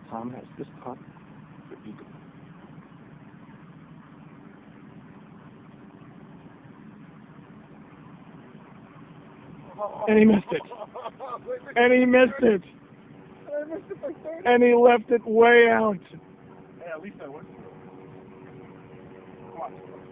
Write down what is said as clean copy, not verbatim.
Tom has this putt for eagle. And he missed it. And he missed it. And he left it way out. Hey, at least I went. Come on.